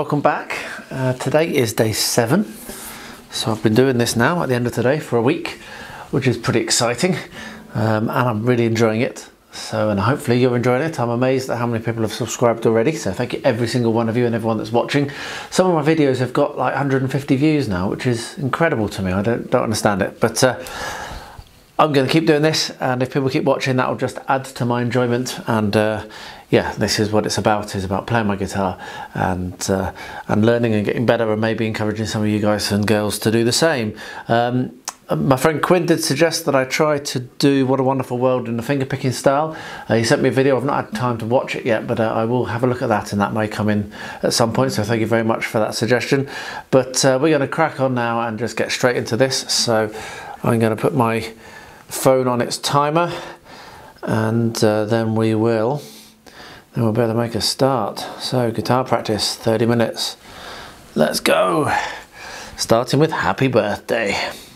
welcome back. Today is day 7, so I've been doing this now at the end of today for a week, which is pretty exciting, and I'm really enjoying it. So, and hopefully you're enjoying it. I'm amazed at how many people have subscribed already, so thank you every single one of you and everyone that's watching. Some of my videos have got like 150 views now, which is incredible to me. I don't understand it, but I'm going to keep doing this, and if people keep watching, that will just add to my enjoyment. And yeah, this is what it's about. It's about playing my guitar and learning and getting better, and maybe encouraging some of you guys and girls to do the same. My friend Quinn did suggest that I try to do What a Wonderful World in the finger picking style. He sent me a video. I've not had time to watch it yet, but I will have a look at that, and that may come in at some point, so thank you very much for that suggestion. But we're going to crack on now and just get straight into this. So I'm going to put my phone on its timer, and then we'll be able to make a start. So guitar practice, 30 minutes. Let's go. Starting with Happy Birthday.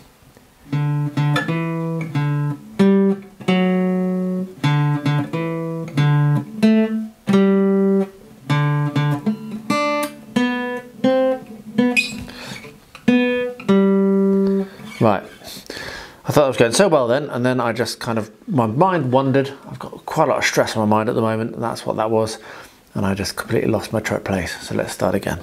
Right, I thought I was going so well then, and then I just kind of, my mind wandered. I've got quite a lot of stress on my mind at the moment, and that's what that was, and I just completely lost my track place. So let's start again.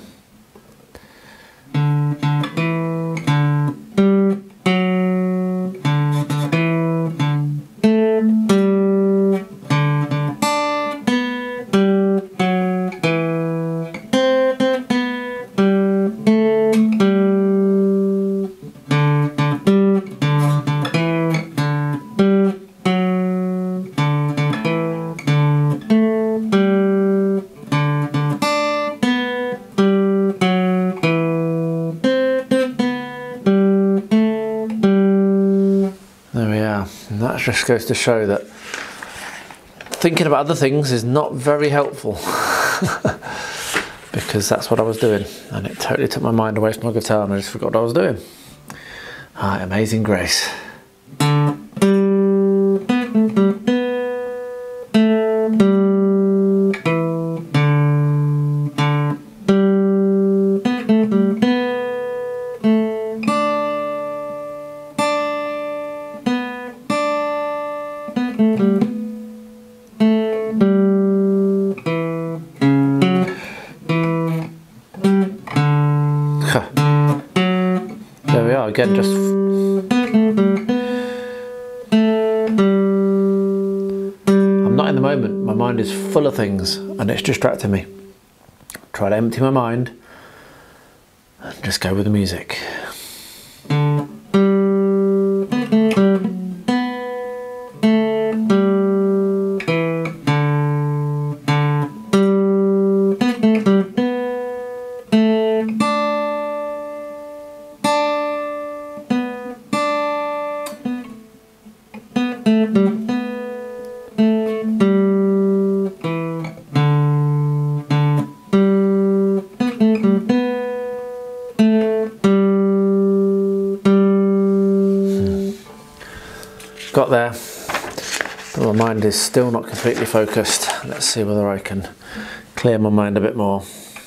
And that just goes to show that thinking about other things is not very helpful, because that's what I was doing, and it totally took my mind away from my guitar, and I just forgot what I was doing. Alright, Amazing Grace. There we are again, just I'm not in the moment. My mind is full of things and it's distracting me. Try to empty my mind and just go with the music. Got there, but my mind is still not completely focused. Let's see whether I can clear my mind a bit more.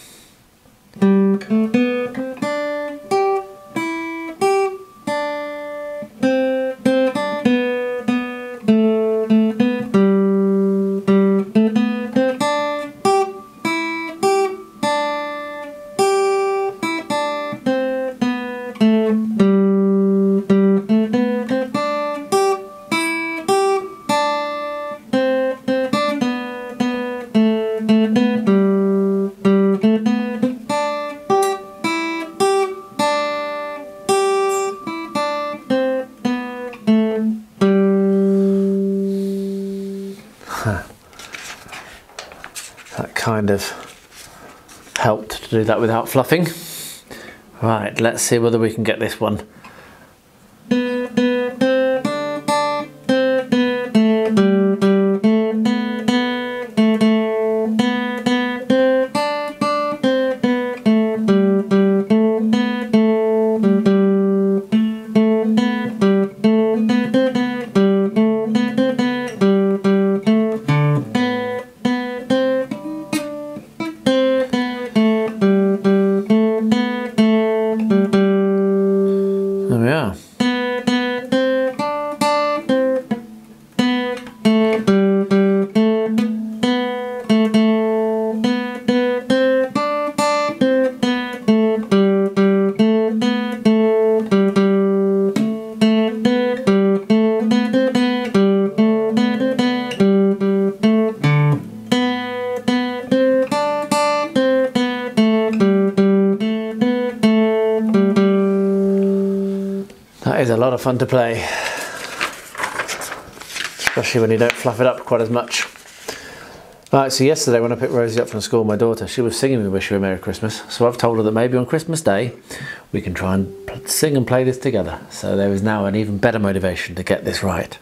That kind of helped to do that without fluffing. Right, let's see whether we can get this one. fun to play, especially when you don't fluff it up quite as much. Right, so yesterday when I picked Rosie up from school, my daughter, she was singing me Wish You a Merry Christmas. So I've told her that maybe on Christmas Day we can try and sing and play this together. So there is now an even better motivation to get this right.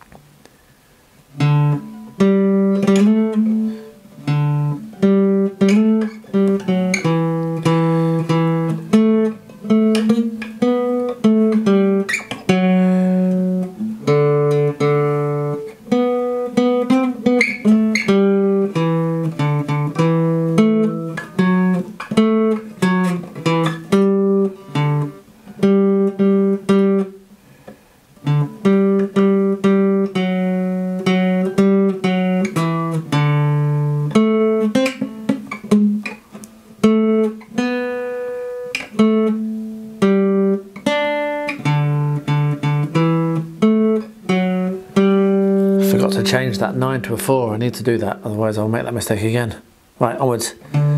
Forgot to change that 9 to a 4. I need to do that, otherwise I'll make that mistake again. Right, onwards.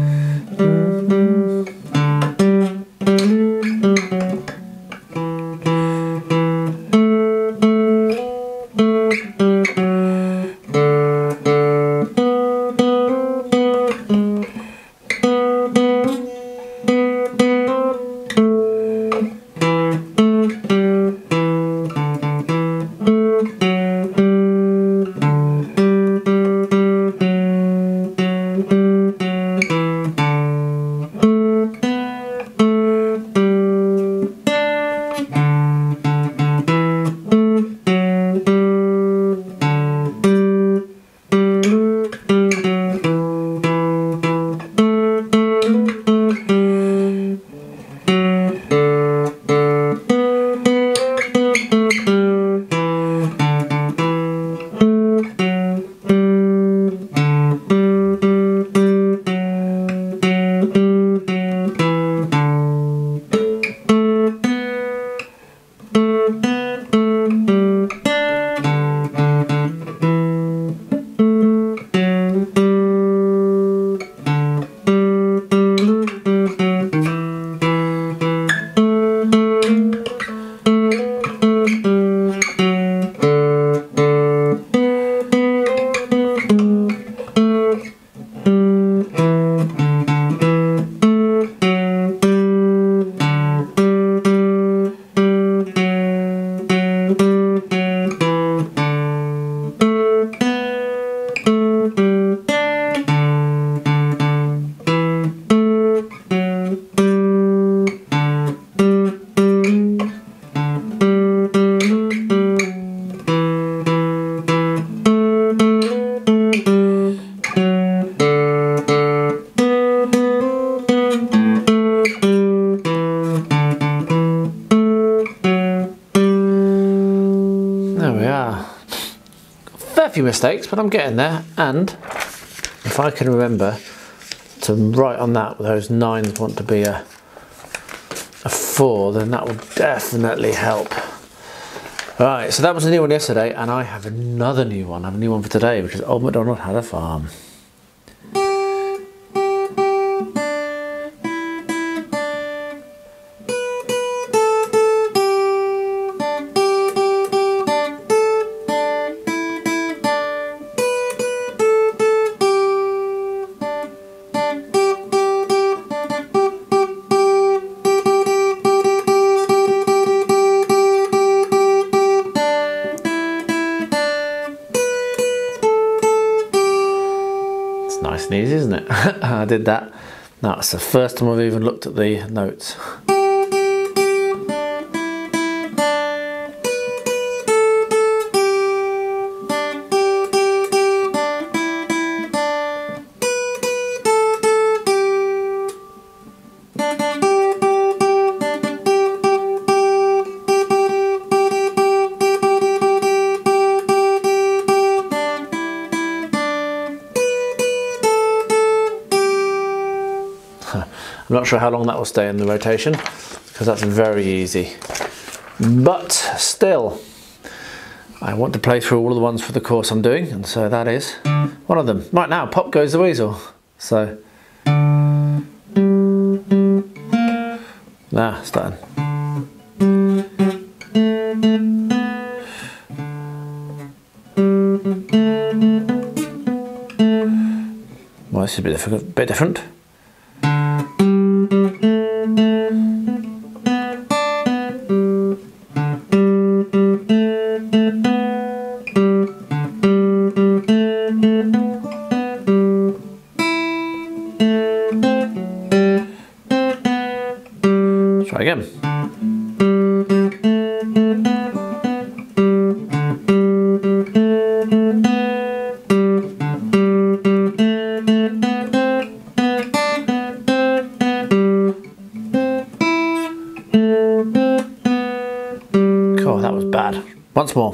Fair few mistakes, but I'm getting there. And if I can remember to write on that those 9s want to be a 4, then that will definitely help. Right, so that was a new one yesterday, and I have another new one. I have a new one for today, which is Old McDonald Had a Farm. Nice and easy, isn't it? I did that. That's the first time I've even looked at the notes. I'm not sure how long that will stay in the rotation because that's very easy, but still I want to play through all of the ones for the course I'm doing, and so that is one of them. Right now, Pop Goes the Weasel. So starting. Well, this is a bit different. Try again. Oh, that was bad. Once more.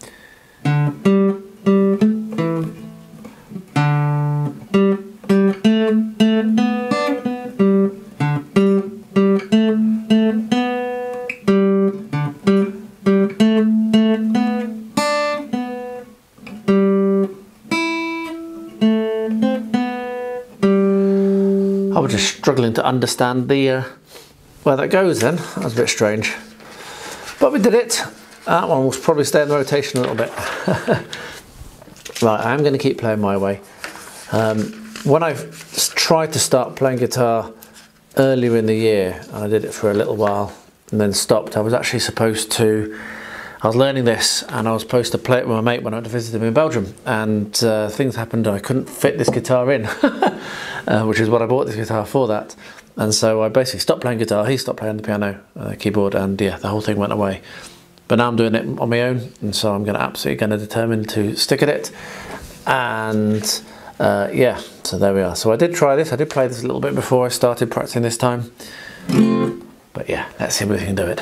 I was just struggling to understand the where that goes then. That was a bit strange. But we did it. That one will probably stay in the rotation a little bit. Right, I am going to keep playing my way. When I tried to start playing guitar earlier in the year, and I did it for a little while and then stopped, I was actually supposed to, I was learning this and I was supposed to play it with my mate when I went to visit him in Belgium, and things happened and I couldn't fit this guitar in, which is what I bought this guitar for, that. And so I basically stopped playing guitar, he stopped playing the piano, keyboard, and yeah, the whole thing went away. But now I'm doing it on my own, and so I'm absolutely determine to stick at it. And yeah, so there we are. So I did try this, I did play this a little bit before I started practicing this time. But yeah, let's see if we can do it.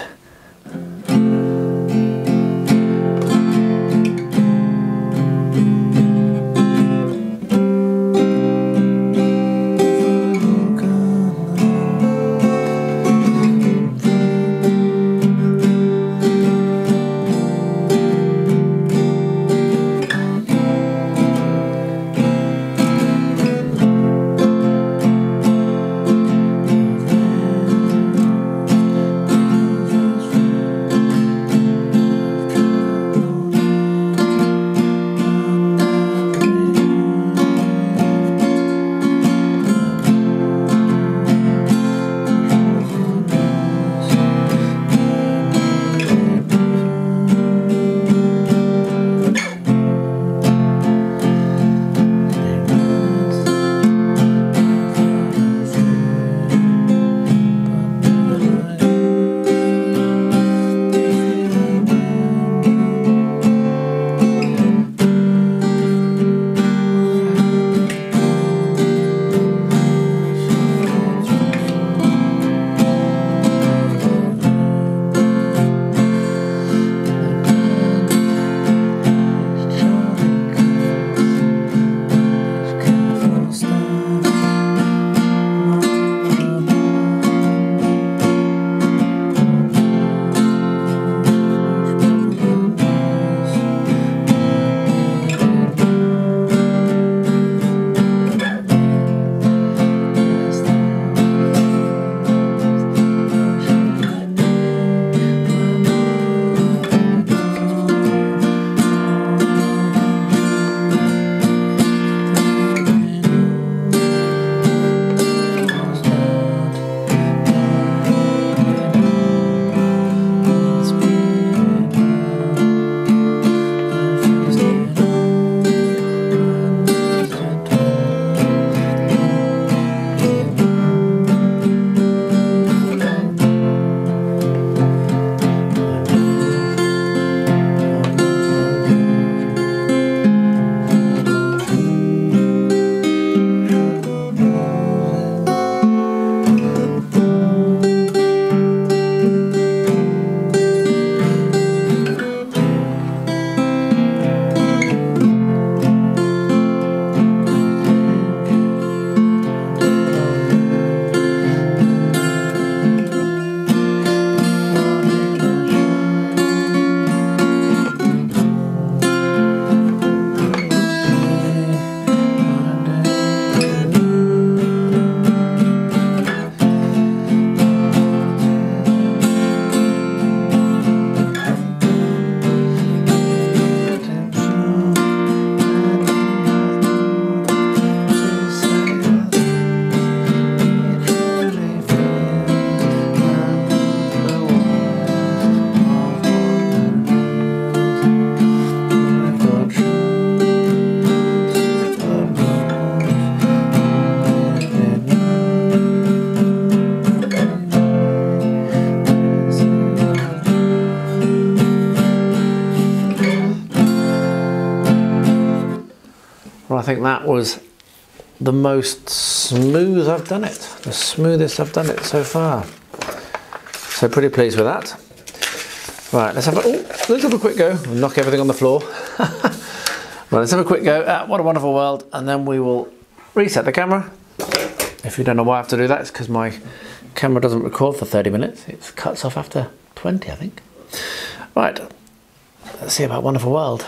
Well, I think that was the most smooth I've done it. The smoothest I've done it so far. So pretty pleased with that. Right, let's have a quick go. We'll knock everything on the floor. Well, let's have a quick go at What a Wonderful World, and then we will reset the camera. If you don't know why I have to do that, it's because my camera doesn't record for 30 minutes. It cuts off after 20, I think. Right, let's see about Wonderful World.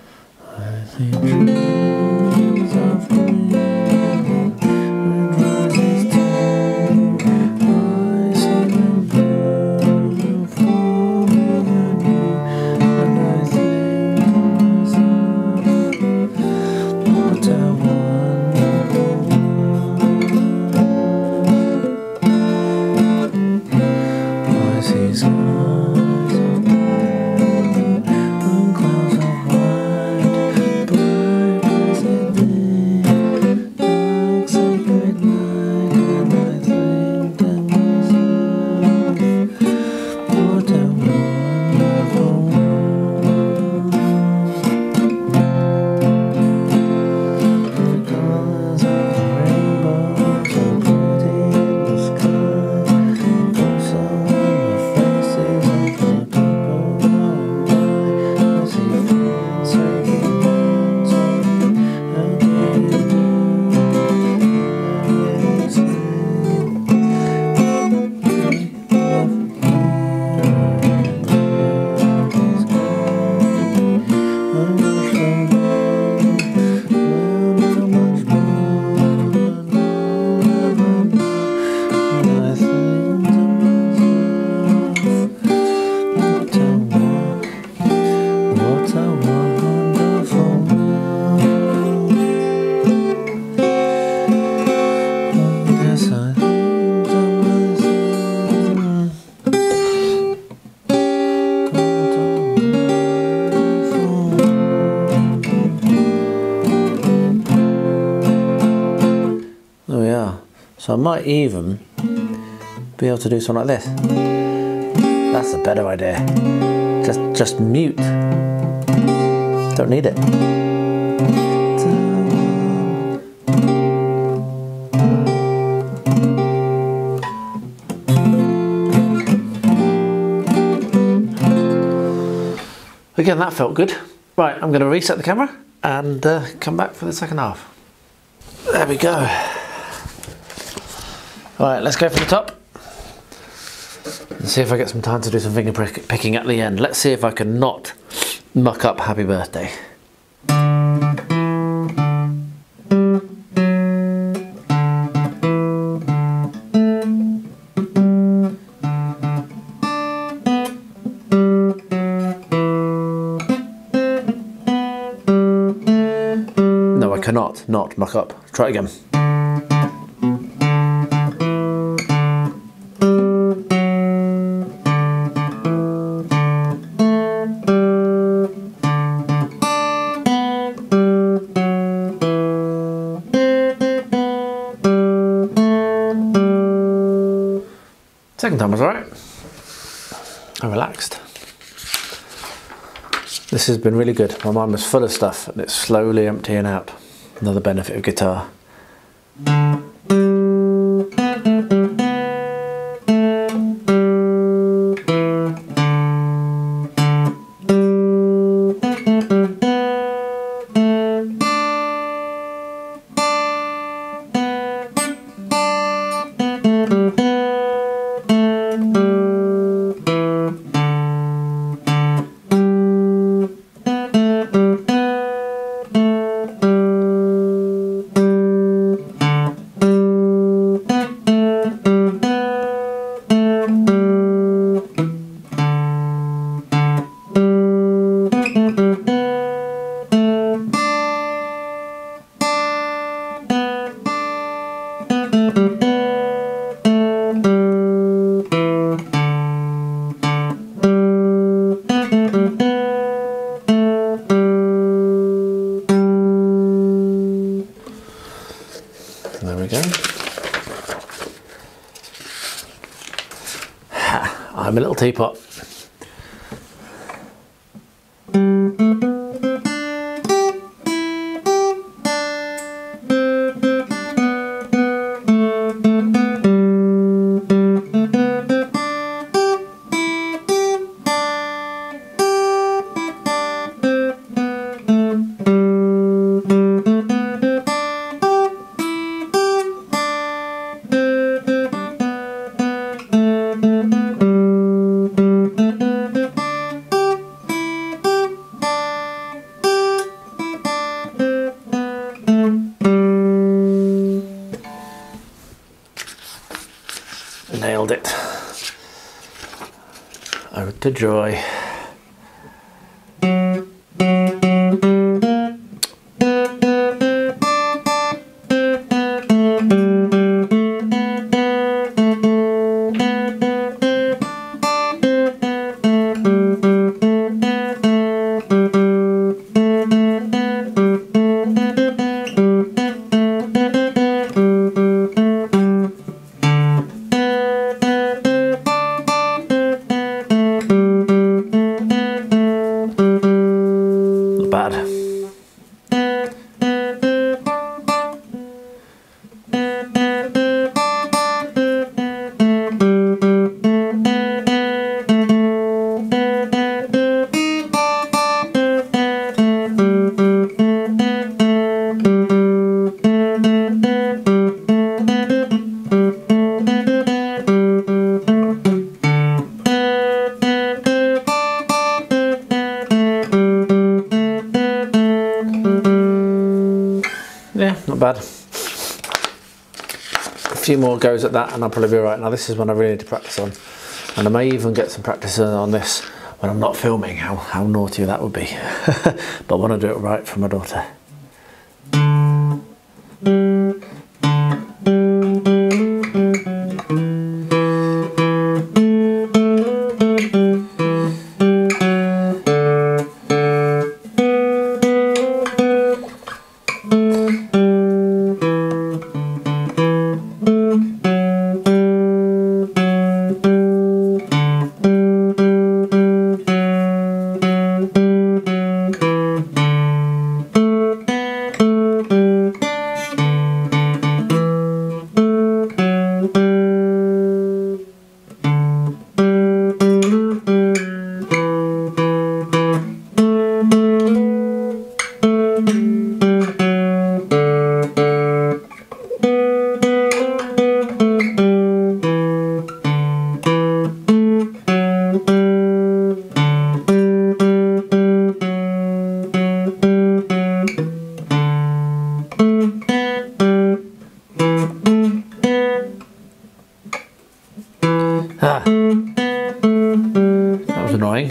So I might even be able to do something like this. That's a better idea. Just mute. Don't need it. Again, that felt good. Right, I'm going to reset the camera and come back for the second half. There we go. Right, let's go for the top and see if I get some time to do some finger picking at the end. Let's see if I can not muck up Happy Birthday. No, I cannot not muck up. Try it again. Second time was alright. I relaxed. This has been really good. My mind was full of stuff and it's slowly emptying out. Another benefit of guitar. There we go. I'm a little teapot. nailed it. Ode to Joy. Bad. Yeah, not bad. A few more goes at that and I'll probably be alright. Now this is one I really need to practice on, and I may even get some practice on this when I'm not filming. How naughty that would be. But I want to do it right for my daughter. Ah, that was annoying.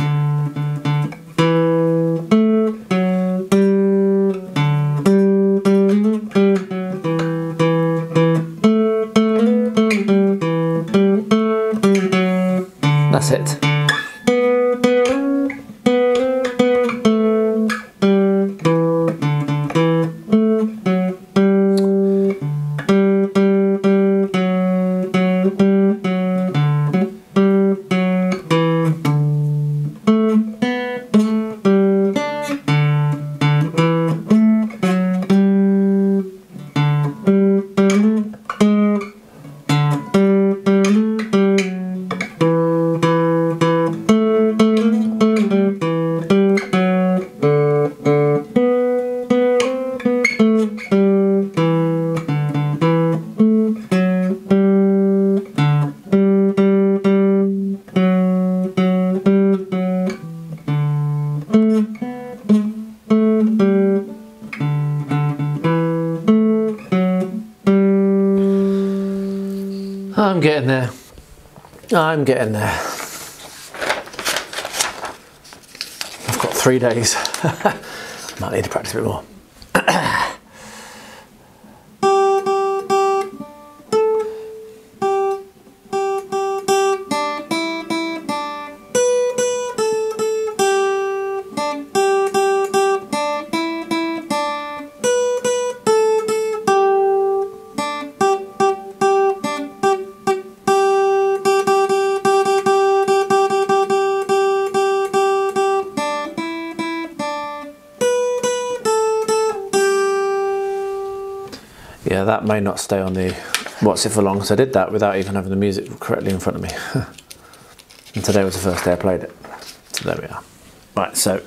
That's it. I'm getting there. I'm getting there. I've got 3 days. Might need to practice a bit more. Yeah, that may not stay on the What's It For Long, so I did that without even having the music correctly in front of me. And today was the first day I played it. So there we are. Right, so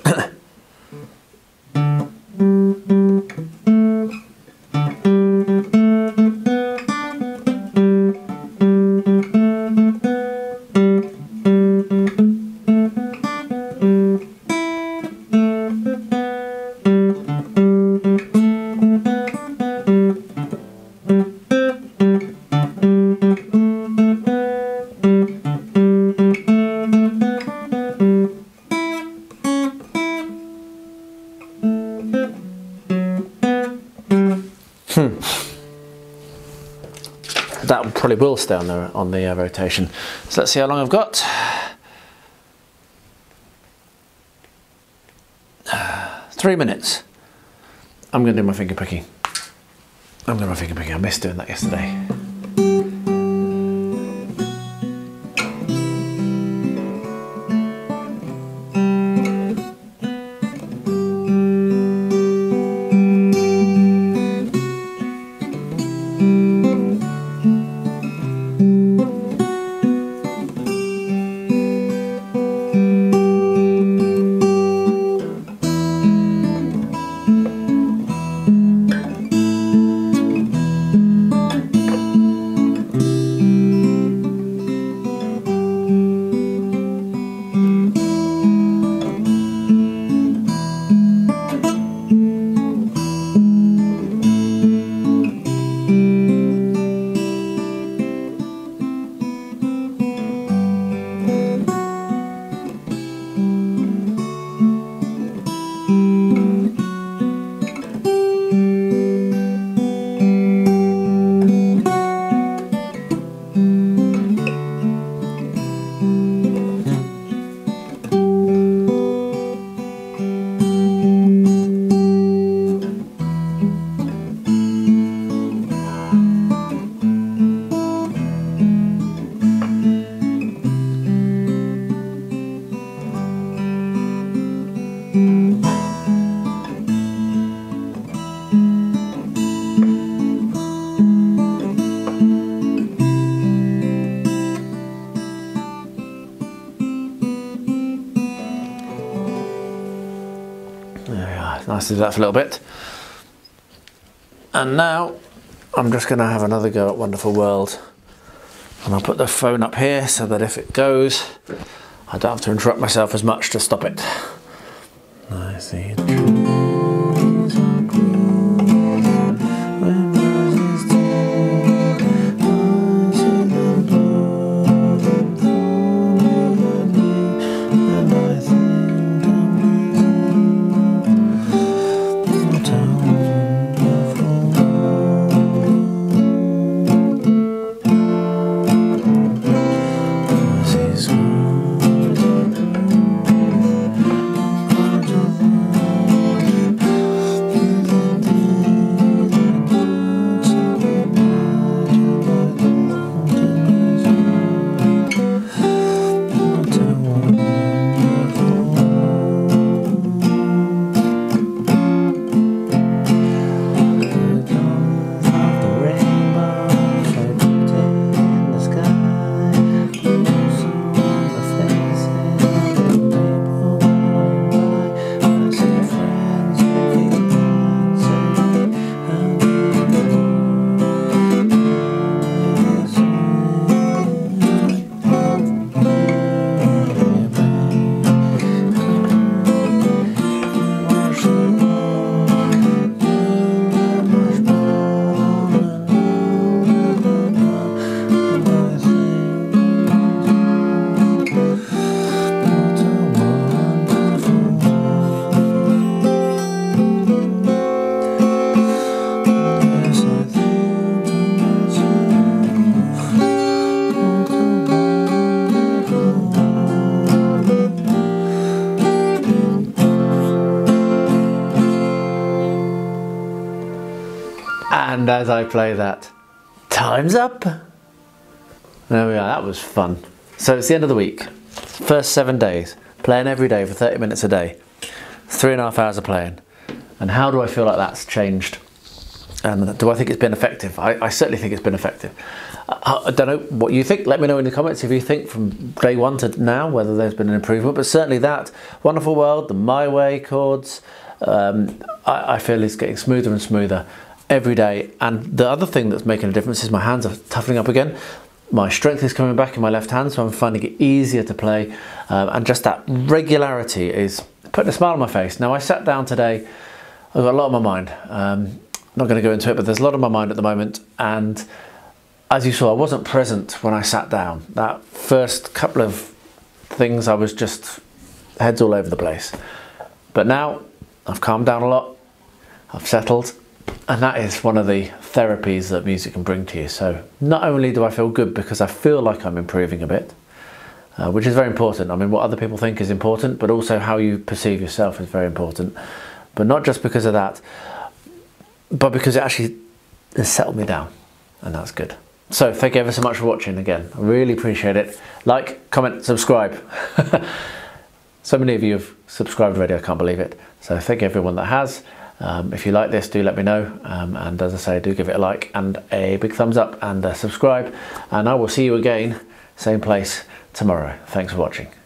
That probably will stay on the rotation. So let's see how long I've got. 3 minutes. I'm going to do my finger picking. I missed doing that yesterday. Nice to do that for a little bit. And now I'm just going to have another go at Wonderful World. And I'll put the phone up here so that if it goes, I don't have to interrupt myself as much to stop it. I see. And as I play that, time's up. There we are, that was fun. So it's the end of the week. First 7 days, playing every day for 30 minutes a day. 3.5 hours of playing. And how do I feel like that's changed? And do I think it's been effective? I certainly think it's been effective. I don't know what you think. Let me know in the comments if you think from day one to now whether there's been an improvement. But certainly that Wonderful World, the My Way chords, I feel is getting smoother and smoother every day. And the other thing that's making a difference is my hands are toughening up again. My strength is coming back in my left hand, so I'm finding it easier to play. And just that regularity is putting a smile on my face. Now I sat down today, I've got a lot on my mind. I'm not going to go into it, but there's a lot on my mind at the moment. And as you saw, I wasn't present when I sat down. That first couple of things, I was just heads all over the place. But now I've calmed down a lot, I've settled, And that is one of the therapies that music can bring to you. So not only do I feel good because I feel like I'm improving a bit, which is very important. I mean, what other people think is important, but also how you perceive yourself is very important. But not just because of that, but because it actually has settled me down, and that's good. So thank you ever so much for watching again. I really appreciate it. Like, comment, subscribe. So many of you have subscribed already, I can't believe it. So thank you everyone that has. If you like this, do let me know. And as I say, do give it a like and a big thumbs up and subscribe. And I will see you again, same place tomorrow. Thanks for watching.